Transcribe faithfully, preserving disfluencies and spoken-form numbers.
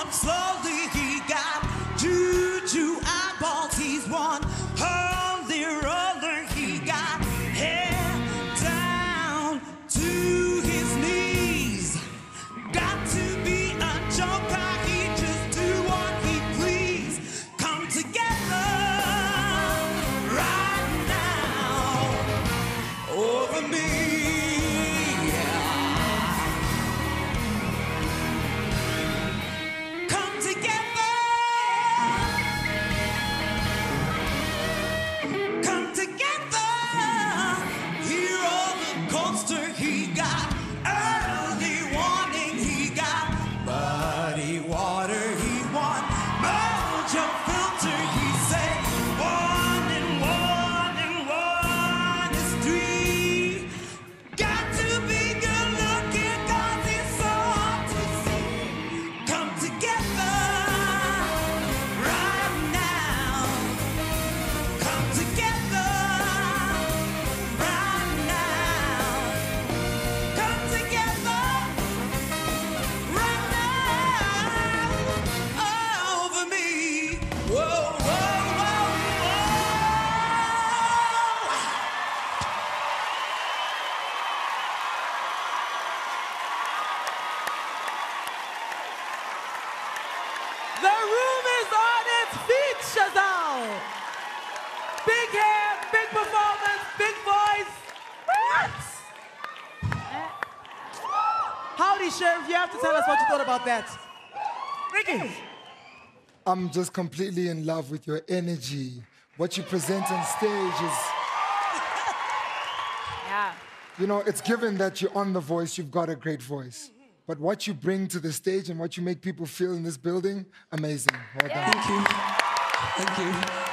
slowly he got juju eyeballs. He's one holy roller. He got head down to his knees. Got to be a joker. He just do what he please. Come together right now over me. The room is on its feet, Chezelle. Big hair, big performance, big voice. Howdy, Sheriff. You have to tell us what you thought about that. Ricky. I'm just completely in love with your energy. What you present on stage is... Yeah. You know, it's given that you're on The Voice, you've got a great voice. But what you bring to the stage and what you make people feel in this building, amazing. Well done. Thank you. Thank you.